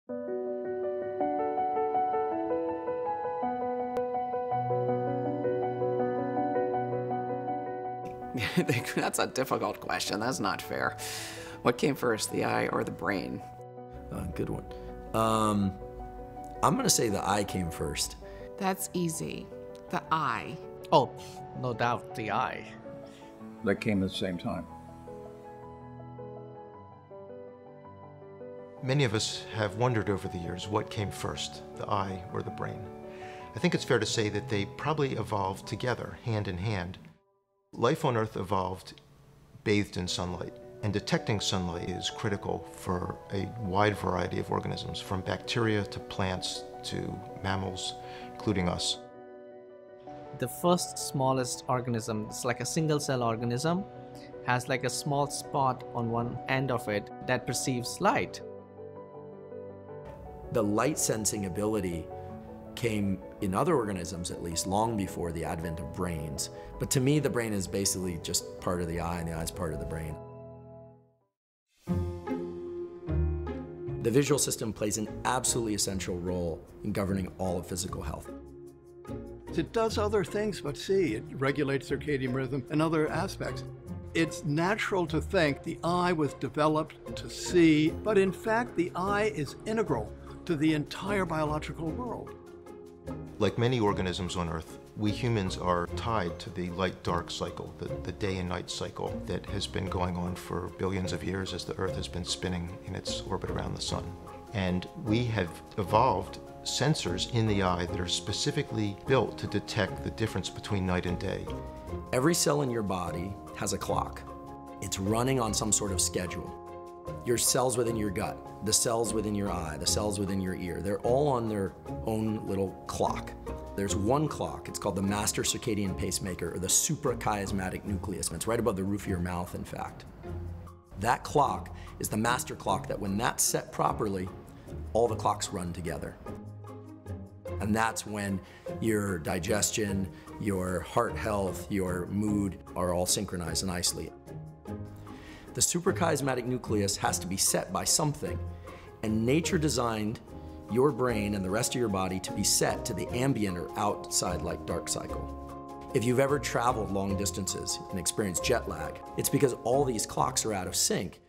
That's a difficult question. That's not fair. What came first, the eye or the brain? Good one. I'm going to say the eye came first. That's easy. The eye. Oh, no doubt, the eye. That came at the same time. Many of us have wondered over the years what came first, the eye or the brain. I think it's fair to say that they probably evolved together, hand in hand. Life on Earth evolved bathed in sunlight, and detecting sunlight is critical for a wide variety of organisms, from bacteria to plants to mammals, including us. The first smallest organism, it's like a single cell organism, has like a small spot on one end of it that perceives light. The light sensing ability came, in other organisms at least, long before the advent of brains. But to me, the brain is basically just part of the eye, and the eye is part of the brain. The visual system plays an absolutely essential role in governing all of physical health. It does other things but see. It regulates circadian rhythm and other aspects. It's natural to think the eye was developed to see, but in fact, the eye is integral to the entire biological world. Like many organisms on Earth, we humans are tied to the light-dark cycle, the day and night cycle that has been going on for billions of years as the Earth has been spinning in its orbit around the sun. And we have evolved sensors in the eye that are specifically built to detect the difference between night and day. Every cell in your body has a clock. It's running on some sort of schedule. Your cells within your gut, the cells within your eye, the cells within your ear, they're all on their own little clock. There's one clock, it's called the master circadian pacemaker, or the suprachiasmatic nucleus, and it's right above the roof of your mouth, in fact. That clock is the master clock that when that's set properly, all the clocks run together. And that's when your digestion, your heart health, your mood are all synchronized nicely. The suprachiasmatic nucleus has to be set by something, and nature designed your brain and the rest of your body to be set to the ambient or outside light dark cycle. If you've ever traveled long distances and experienced jet lag, it's because all these clocks are out of sync.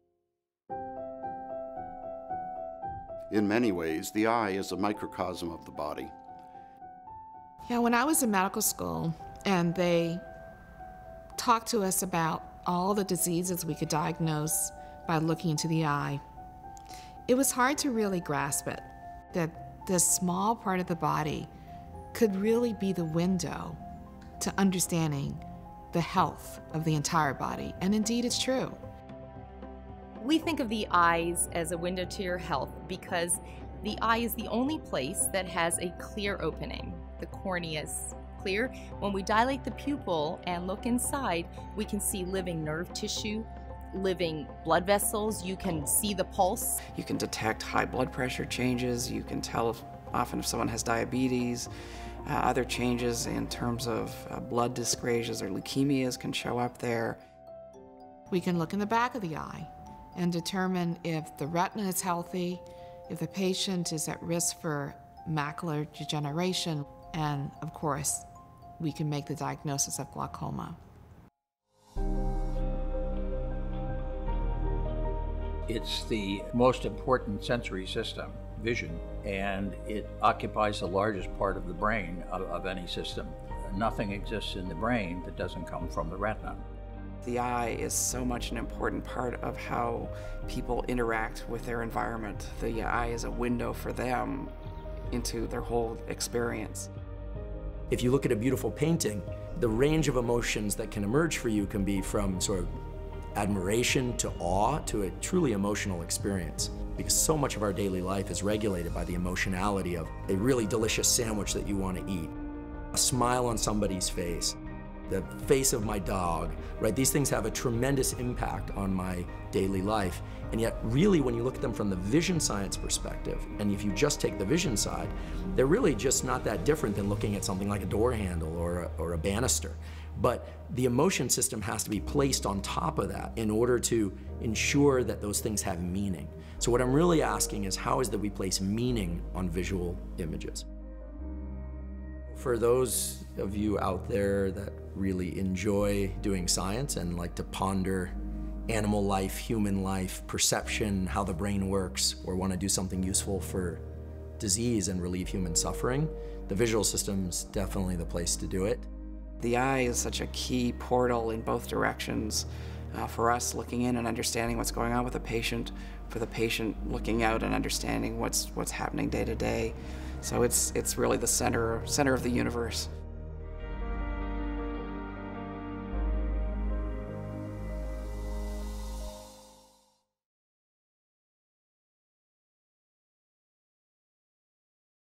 In many ways, the eye is a microcosm of the body. Yeah, when I was in medical school and they talked to us about all the diseases we could diagnose by looking into the eye, it was hard to really grasp it, that this small part of the body could really be the window to understanding the health of the entire body. And indeed, it's true. We think of the eyes as a window to your health because the eye is the only place that has a clear opening. The cornea is clear. When we dilate the pupil and look inside, we can see living nerve tissue, living blood vessels. You can see the pulse. You can detect high blood pressure changes. You can tell often if someone has diabetes. Other changes in terms of blood dyscrasias or leukemias can show up there. We can look in the back of the eye and determine if the retina is healthy, if the patient is at risk for macular degeneration, and of course, we can make the diagnosis of glaucoma. It's the most important sensory system, vision, and it occupies the largest part of the brain of any system. Nothing exists in the brain that doesn't come from the retina. The eye is so much an important part of how people interact with their environment. The eye is a window for them into their whole experience. If you look at a beautiful painting, the range of emotions that can emerge for you can be from sort of admiration to awe to a truly emotional experience, because so much of our daily life is regulated by the emotionality of a really delicious sandwich that you want to eat, a smile on somebody's face, the face of my dog, right? These things have a tremendous impact on my daily life. And yet, really, when you look at them from the vision science perspective, and if you just take the vision side, they're really just not that different than looking at something like a door handle or a banister, But the emotion system has to be placed on top of that in order to ensure that those things have meaning. So what I'm really asking is, how is that we place meaning on visual images? For those of you out there that really enjoy doing science and like to ponder animal life, human life, perception, how the brain works, or want to do something useful for disease and relieve human suffering, the visual system's definitely the place to do it. The eye is such a key portal in both directions for us looking in and understanding what's going on with the patient, for the patient looking out and understanding what's happening day to day. So it's really the center of the universe.